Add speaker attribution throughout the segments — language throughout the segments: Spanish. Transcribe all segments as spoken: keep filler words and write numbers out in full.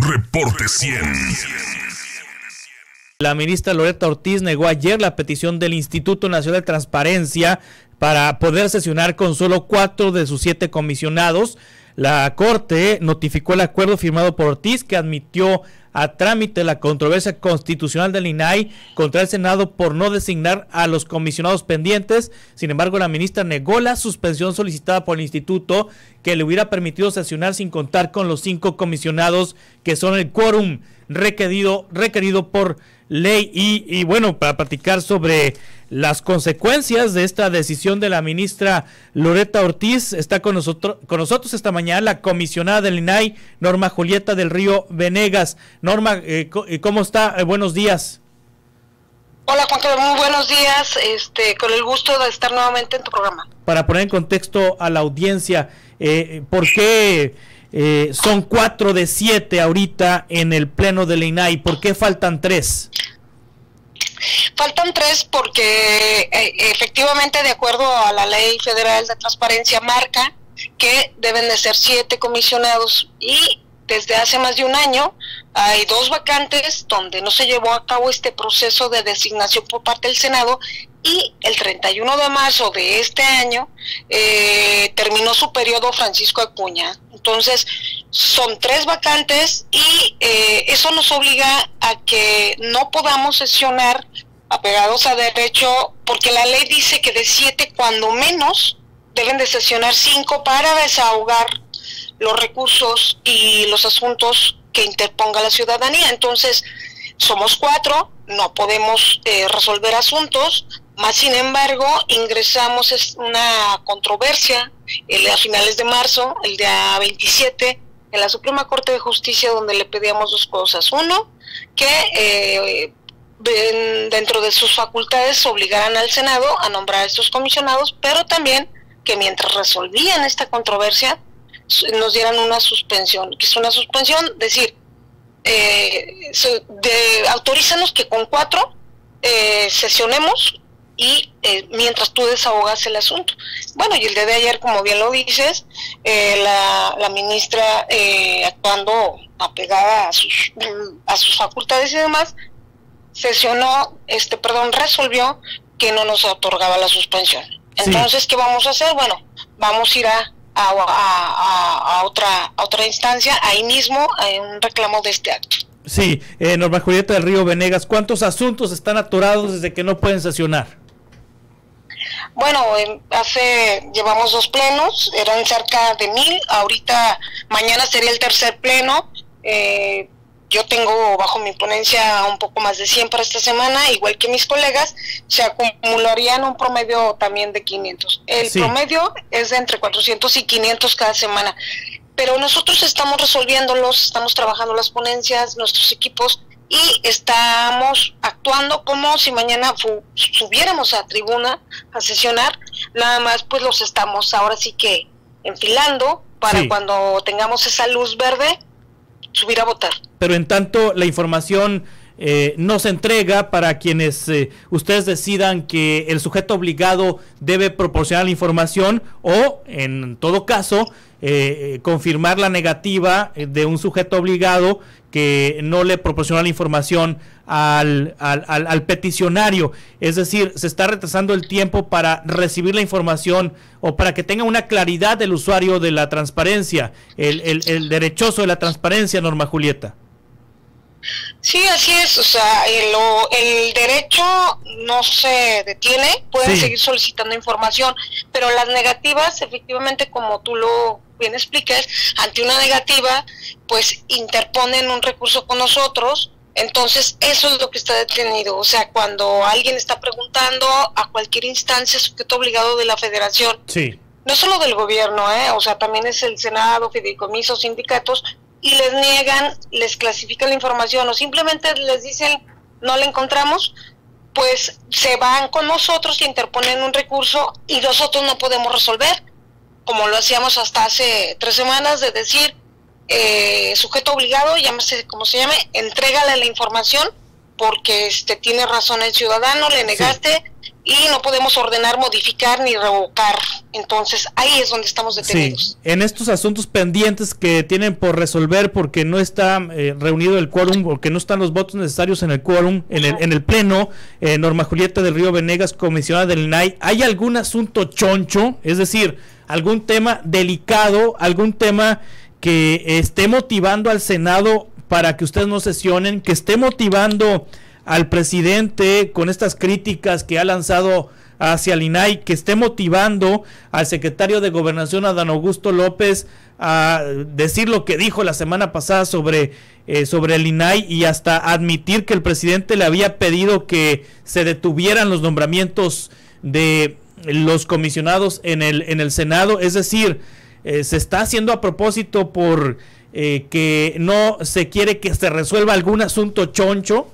Speaker 1: Reporte cien.
Speaker 2: La ministra Loretta Ortiz negó ayer la petición del Instituto Nacional de Transparencia para poder sesionar con solo cuatro de sus siete comisionados. La Corte notificó el acuerdo firmado por Ortiz, que admitió a trámite la controversia constitucional del I N A I contra el Senado por no designar a los comisionados pendientes. Sin embargo, la ministra negó la suspensión solicitada por el instituto, que le hubiera permitido sesionar sin contar con los cinco comisionados que son el quórum requerido, requerido por ley. Y, y bueno, para platicar sobre las consecuencias de esta decisión de la ministra Loretta Ortiz, está con nosotros, con nosotros esta mañana la comisionada del I N A I, Norma Julieta del Río Venegas. Norma, eh, ¿cómo está? Eh, buenos días.
Speaker 3: Hola Juan Carlos, muy buenos días, este, con el gusto de estar nuevamente en tu programa.
Speaker 2: Para poner en contexto a la audiencia, eh, ¿por qué eh, son cuatro de siete ahorita en el pleno del I N A I? ¿Por qué faltan tres?
Speaker 3: Faltan tres porque eh, efectivamente, de acuerdo a la Ley Federal de Transparencia, marca que deben de ser siete comisionados, y desde hace más de un año hay dos vacantes donde no se llevó a cabo este proceso de designación por parte del Senado, y el treinta y uno de marzo de este año eh, terminó su periodo Francisco Acuña. Entonces son tres vacantes y eh, eso nos obliga a que no podamos sesionar apegados a derecho, porque la ley dice que de siete cuando menos deben de sesionar cinco para desahogar los recursos y los asuntos que interponga la ciudadanía. Entonces somos cuatro, no podemos eh, resolver asuntos, más sin embargo ingresamos una controversia el, a finales de marzo, el día veintisiete, en la Suprema Corte de Justicia, donde le pedíamos dos cosas. Uno, que eh, de, dentro de sus facultades obligaran al Senado a nombrar a estos comisionados, pero también que mientras resolvían esta controversia nos dieran una suspensión. Que es una suspensión, decir, eh, de, autorízanos que con cuatro eh, sesionemos y eh, mientras tú desahogas el asunto. Bueno, y el día de ayer, como bien lo dices, eh, la, la ministra, eh, actuando apegada a sus, a sus facultades y demás, sesionó, este, perdón, resolvió que no nos otorgaba la suspensión. Entonces, sí. ¿Qué vamos a hacer? Bueno, vamos a ir a, a, a, a, otra, a otra instancia, ahí mismo, en un reclamo de este acto.
Speaker 2: Sí, eh, Norma Julieta del Río Venegas, ¿cuántos asuntos están atorados desde que no pueden sesionar?
Speaker 3: Bueno, hace llevamos dos plenos, eran cerca de mil, ahorita mañana sería el tercer pleno, eh, yo tengo bajo mi ponencia un poco más de cien para esta semana, igual que mis colegas, se acumularían un promedio también de quinientos. El sí. promedio es de entre cuatrocientos y quinientos cada semana, pero nosotros estamos resolviéndolos, estamos trabajando las ponencias, nuestros equipos, y estamos actuando como si mañana subiéramos a tribuna a sesionar, nada más pues los estamos ahora sí que enfilando para sí. cuando tengamos esa luz verde, subir a votar.
Speaker 2: Pero en tanto la información eh, no se entrega para quienes eh, ustedes decidan que el sujeto obligado debe proporcionar la información, o en todo caso eh, confirmar la negativa de un sujeto obligado que no le proporciona la información al, al, al, al peticionario. Es decir, se está retrasando el tiempo para recibir la información, o para que tenga una claridad del usuario de la transparencia, el, el, el derechoso de la transparencia, Norma Julieta.
Speaker 3: Sí, así es, o sea, el, el derecho no se detiene, pueden sí. seguir solicitando información, pero las negativas, efectivamente, como tú lo bien explicas, ante una negativa, pues interponen un recurso con nosotros. Entonces eso es lo que está detenido, o sea, cuando alguien está preguntando a cualquier instancia, sujeto obligado de la federación,
Speaker 2: sí.
Speaker 3: no solo del gobierno, eh, o sea, también es el Senado, fideicomisos, sindicatos, y les niegan, les clasifican la información o simplemente les dicen no la encontramos, pues se van con nosotros y interponen un recurso y nosotros no podemos resolver, como lo hacíamos hasta hace tres semanas, de decir, eh, sujeto obligado, llámese como se llame, entrégale la información porque este tiene razón el ciudadano, le negaste, sí. y no podemos ordenar, modificar ni revocar. Entonces ahí es donde estamos detenidos.
Speaker 2: Sí, en estos asuntos pendientes que tienen por resolver porque no está eh, reunido el quórum, porque no están los votos necesarios en el quórum, en el, en el pleno, eh, Norma Julieta del Río Venegas, comisionada del I N A I, ¿hay algún asunto choncho? Es decir, algún tema delicado, algún tema que esté motivando al Senado para que ustedes no sesionen, que esté motivando al presidente con estas críticas que ha lanzado hacia el I N A I, que esté motivando al secretario de Gobernación, Adán Augusto López, a decir lo que dijo la semana pasada sobre, eh, sobre el I N A I, y hasta admitir que el presidente le había pedido que se detuvieran los nombramientos de los comisionados en el, en el Senado? Es decir, eh, se está haciendo a propósito por eh, que no se quiere que se resuelva algún asunto choncho.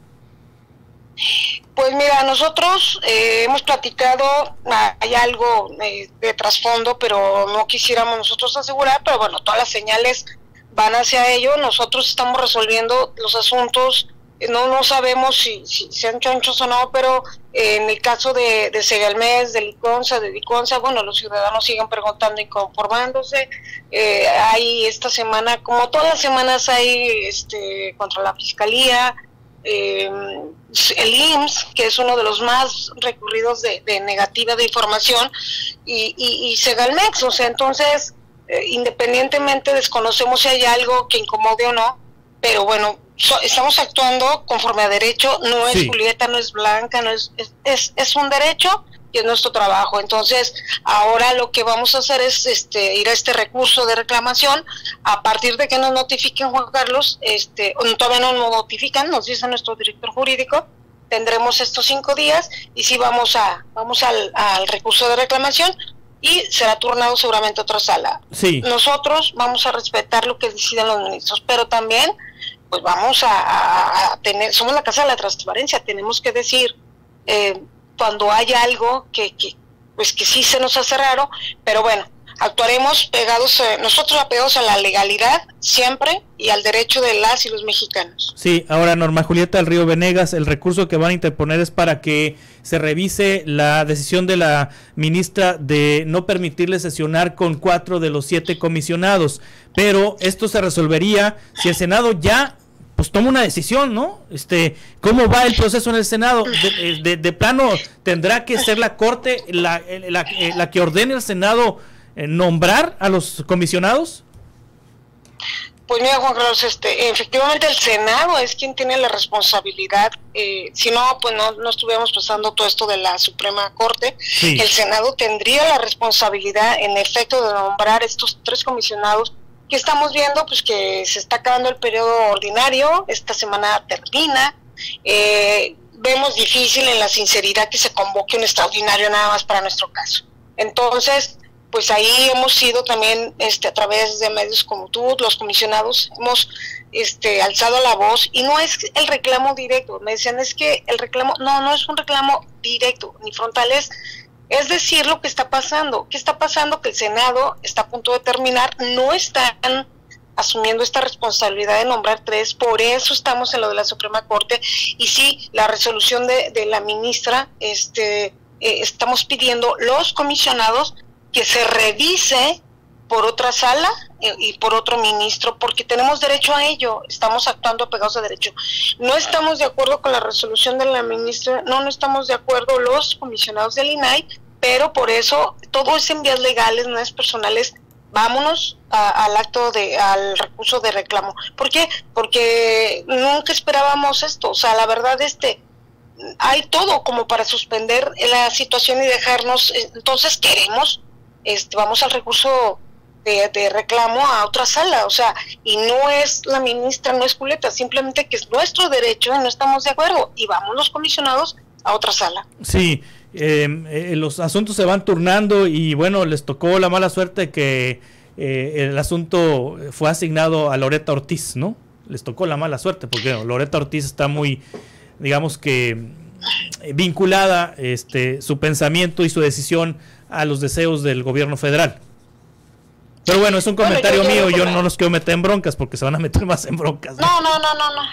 Speaker 3: Pues mira, nosotros eh, hemos platicado, hay algo eh, de trasfondo, pero no quisiéramos nosotros asegurar, pero bueno, todas las señales van hacia ello. Nosotros estamos resolviendo los asuntos, no no sabemos si, si sean chonchos o no, pero eh, en el caso de, de Segalmex, de Liconza, de Diconza, bueno, los ciudadanos siguen preguntando y conformándose. Eh, hay esta semana, como todas las semanas, hay este contra la Fiscalía, Eh, el I M S S, que es uno de los más recurridos de, de negativa de información, y, y, y Segalmex, o sea, entonces, eh, independientemente desconocemos si hay algo que incomode o no, pero bueno, so, estamos actuando conforme a derecho, no es sí. Julieta, no es Blanca, no es, es, es, es un derecho, y es nuestro trabajo. Entonces ahora lo que vamos a hacer es este ir a este recurso de reclamación. A partir de que nos notifiquen, Juan Carlos, este todavía no nos notifican, nos dice nuestro director jurídico, tendremos estos cinco días y sí vamos a vamos al, al recurso de reclamación y será turnado seguramente a otra sala.
Speaker 2: Sí.
Speaker 3: Nosotros vamos a respetar lo que deciden los ministros, pero también pues vamos a, a, a tener, somos la casa de la transparencia, tenemos que decir eh, cuando hay algo que, que pues que sí se nos hace raro, pero bueno, actuaremos pegados, eh, nosotros apegados a la legalidad siempre y al derecho de las y los mexicanos.
Speaker 2: Sí, ahora Norma Julieta del Río Venegas, el recurso que van a interponer es para que se revise la decisión de la ministra de no permitirle sesionar con cuatro de los siete comisionados, pero esto se resolvería si el Senado ya pues toma una decisión, ¿no? Este, ¿cómo va el proceso en el Senado? De, de, de plano, ¿tendrá que ser la Corte la, la, la que ordene al Senado eh, nombrar a los comisionados?
Speaker 3: Pues mira, Juan Carlos, este, efectivamente el Senado es quien tiene la responsabilidad, eh, si no, pues no, no estuviéramos pasando todo esto de la Suprema Corte. Sí. El Senado tendría la responsabilidad, en efecto, de nombrar estos tres comisionados que estamos viendo, pues que se está acabando el periodo ordinario, esta semana termina, eh, vemos difícil en la sinceridad que se convoque un extraordinario nada más para nuestro caso. Entonces, pues ahí hemos sido también, este, a través de medios como tú, los comisionados, hemos este, alzado la voz, y no es el reclamo directo, me decían es que el reclamo, no, no es un reclamo directo, ni frontal, es Es decir, lo que está pasando. ¿Qué está pasando? Que el Senado está a punto de terminar, no están asumiendo esta responsabilidad de nombrar tres, por eso estamos en lo de la Suprema Corte, y sí, la resolución de, de la ministra, este, eh, estamos pidiendo los comisionados que se revise por otra sala eh, y por otro ministro, porque tenemos derecho a ello, estamos actuando apegados a derecho. No estamos de acuerdo con la resolución de la ministra, no, no estamos de acuerdo los comisionados del I N A I, pero por eso todo es en vías legales, no es personales. Vámonos a, al acto de, al recurso de reclamo. ¿Por qué? Porque nunca esperábamos esto, o sea, la verdad, este, hay todo como para suspender la situación y dejarnos, entonces queremos, este, vamos al recurso de, de reclamo a otra sala, o sea, y no es la ministra, no es Julieta, simplemente que es nuestro derecho y no estamos de acuerdo, y vamos los comisionados a otra sala.
Speaker 2: Sí, eh, eh, los asuntos se van turnando y bueno, les tocó la mala suerte que eh, el asunto fue asignado a Loretta Ortiz, ¿no? Les tocó la mala suerte porque bueno, Loretta Ortiz está muy, digamos que vinculada este su pensamiento y su decisión a los deseos del gobierno federal. Pero bueno, es un comentario bueno, yo, yo mío, yo no los quiero meter en broncas porque se van a meter más en broncas, ¿no?
Speaker 3: No, no, no, no, no.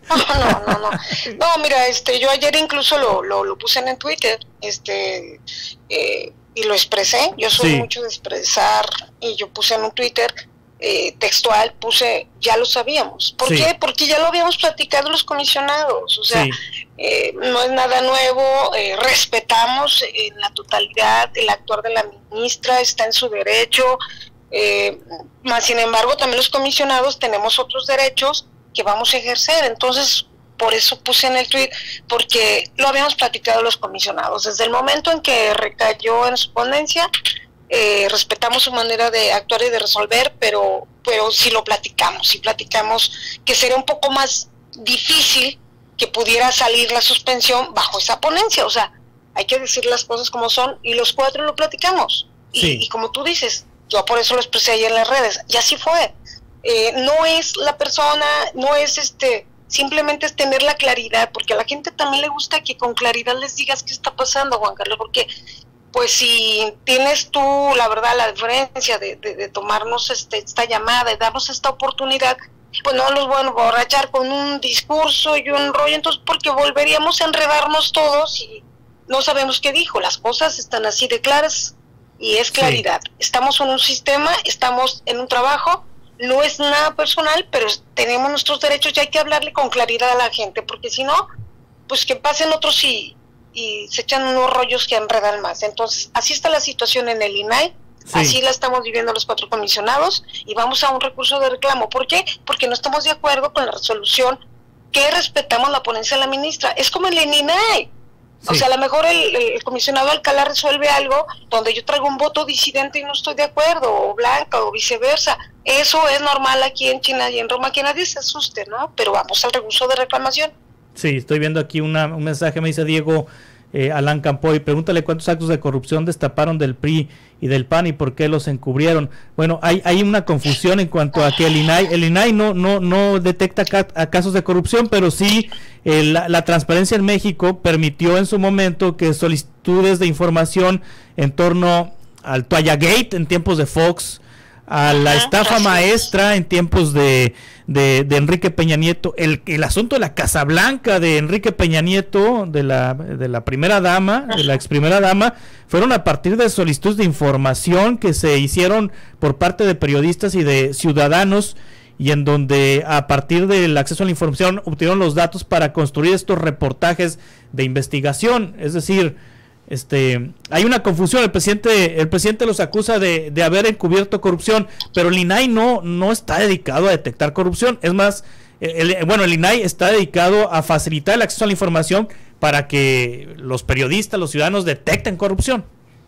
Speaker 3: No, no, no, no. No, mira, este, yo ayer incluso lo, lo, lo puse en el Twitter, este, eh, y lo expresé. Yo soy sí. mucho de expresar, y yo puse en un Twitter eh, textual, puse, ya lo sabíamos. ¿Por sí. qué? Porque ya lo habíamos platicado los comisionados. O sea, sí. eh, no es nada nuevo. Eh, respetamos en la totalidad el actuar de la ministra, está en su derecho. Eh, más sin embargo, también los comisionados tenemos otros derechos que vamos a ejercer. Entonces, por eso puse en el tweet, porque lo habíamos platicado los comisionados. Desde el momento en que recayó en su ponencia, eh, respetamos su manera de actuar y de resolver, pero, pero sí lo platicamos, sí platicamos que sería un poco más difícil que pudiera salir la suspensión bajo esa ponencia. O sea, hay que decir las cosas como son, y los cuatro lo platicamos. Sí. Y, y como tú dices, yo por eso lo expresé ahí en las redes, y así fue. Eh, no es la persona, no es este, simplemente es tener la claridad, porque a la gente también le gusta que con claridad les digas qué está pasando, Juan Carlos, porque pues si tienes tú, la verdad, la diferencia de, de, de tomarnos este, esta llamada y darnos esta oportunidad, pues no los voy a emborrachar con un discurso y un rollo, entonces porque volveríamos a enredarnos todos y no sabemos qué dijo. Las cosas están así de claras y es claridad. Sí. Estamos en un sistema, estamos en un trabajo, no es nada personal, pero tenemos nuestros derechos y hay que hablarle con claridad a la gente, porque si no, pues que pasen otros y, y se echan unos rollos que enredan más. Entonces, así está la situación en el I N A I, sí. Así la estamos viviendo los cuatro comisionados, y vamos a un recurso de reclamo. ¿Por qué? Porque no estamos de acuerdo con la resolución que respetamos la ponencia de la ministra. Es como en el I N A I. Sí. O sea, a lo mejor el, el comisionado Alcalá resuelve algo donde yo traigo un voto disidente y no estoy de acuerdo, o Blanca, o viceversa. Eso es normal aquí en China y en Roma, que nadie se asuste, ¿no? Pero vamos al recurso de reclamación.
Speaker 2: Sí, estoy viendo aquí una, un mensaje, me dice Diego eh, Alan Campoy, pregúntale cuántos actos de corrupción destaparon del P R I y del P A N y por qué los encubrieron. Bueno, hay hay una confusión en cuanto a que el I N A I, el I N A I no no no detecta ca a casos de corrupción, pero sí eh, la, la transparencia en México permitió en su momento que solicitudes de información en torno al Toallagate en tiempos de Fox, a la estafa maestra en tiempos de, de, de Enrique Peña Nieto, el, el asunto de la Casa Blanca de Enrique Peña Nieto, de la, de la primera dama, de la ex primera dama, fueron a partir de solicitudes de información que se hicieron por parte de periodistas y de ciudadanos, y en donde a partir del acceso a la información obtuvieron los datos para construir estos reportajes de investigación. Es decir, Este, hay una confusión. El presidente, el presidente los acusa de, de haber encubierto corrupción, pero el I N A I no, no está dedicado a detectar corrupción. Es más, el, bueno, el I N A I está dedicado a facilitar el acceso a la información para que los periodistas, los ciudadanos detecten corrupción.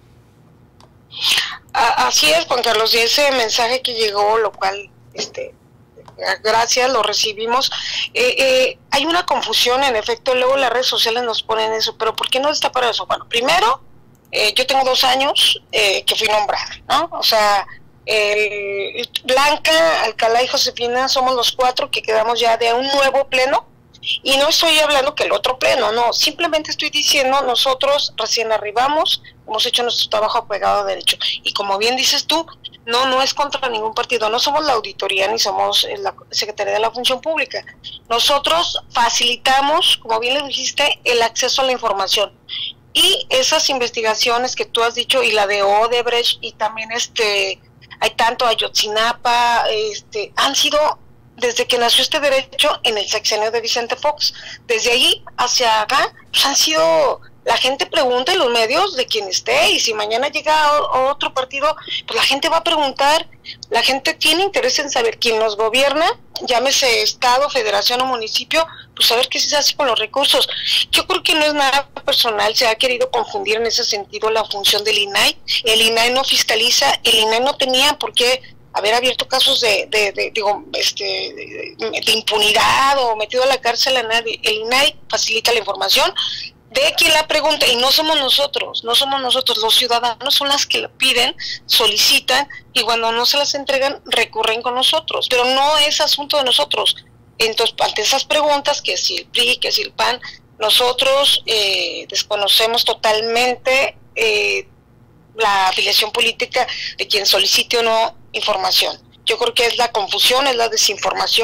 Speaker 3: Así es, Juan Carlos, y ese mensaje que llegó, lo cual, este, gracias, lo recibimos. Eh, eh, hay una confusión, en efecto, luego las redes sociales nos ponen eso, pero ¿por qué no está para eso? Bueno, primero, eh, yo tengo dos años eh, que fui nombrada, ¿no? O sea, el, Blanca, Alcalá y Josefina somos los cuatro que quedamos ya de un nuevo pleno, y no estoy hablando que el otro pleno, no, simplemente estoy diciendo, nosotros recién arribamos, hemos hecho nuestro trabajo apegado a derecho, y como bien dices tú, no, no es contra ningún partido, no somos la auditoría ni somos la Secretaría de la Función Pública. Nosotros facilitamos, como bien le dijiste, el acceso a la información. Y esas investigaciones que tú has dicho, y la de Odebrecht, y también este, hay tanto Ayotzinapa, este, han sido desde que nació este derecho en el sexenio de Vicente Fox. Desde ahí hacia acá, pues han sido... La gente pregunta en los medios de quien esté, y si mañana llega a otro partido, pues la gente va a preguntar. La gente tiene interés en saber quién nos gobierna, llámese Estado, Federación o municipio, pues saber qué se hace con los recursos. Yo creo que no es nada personal, se ha querido confundir en ese sentido la función del I N A I. El I N A I no fiscaliza, el I N A I no tenía por qué haber abierto casos de, de, de digo, este, de, de impunidad o metido a la cárcel a nadie. El I N A I facilita la información de quien la pregunta, y no somos nosotros, no somos nosotros, los ciudadanos son las que la piden, solicitan, y cuando no se las entregan, recurren con nosotros, pero no es asunto de nosotros. Entonces, ante esas preguntas, que si el P R I, que si el P A N, nosotros eh, desconocemos totalmente eh, la afiliación política de quien solicite o no información. Yo creo que es la confusión, es la desinformación,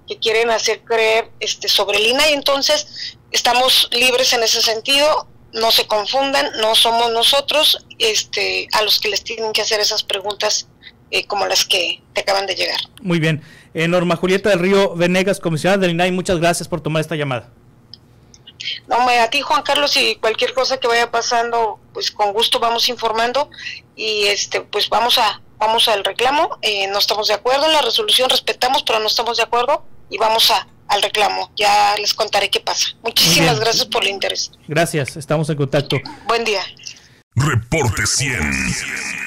Speaker 3: que quieren hacer creer este, sobre el I N A I. Entonces, estamos libres en ese sentido, no se confundan, no somos nosotros este, a los que les tienen que hacer esas preguntas eh, como las que te acaban de llegar.
Speaker 2: Muy bien. Eh, Norma Julieta del Río Venegas, comisionada del I N A I, muchas gracias por tomar esta llamada.
Speaker 3: No, me a ti, Juan Carlos, y cualquier cosa que vaya pasando, pues con gusto vamos informando y este pues vamos a vamos al reclamo. Eh, no estamos de acuerdo en la resolución, respetamos, pero no estamos de acuerdo y vamos a al reclamo. Ya les contaré qué pasa. Muchísimas gracias por el interés.
Speaker 2: Gracias, estamos en contacto.
Speaker 3: Buen día.
Speaker 1: Reporte cien.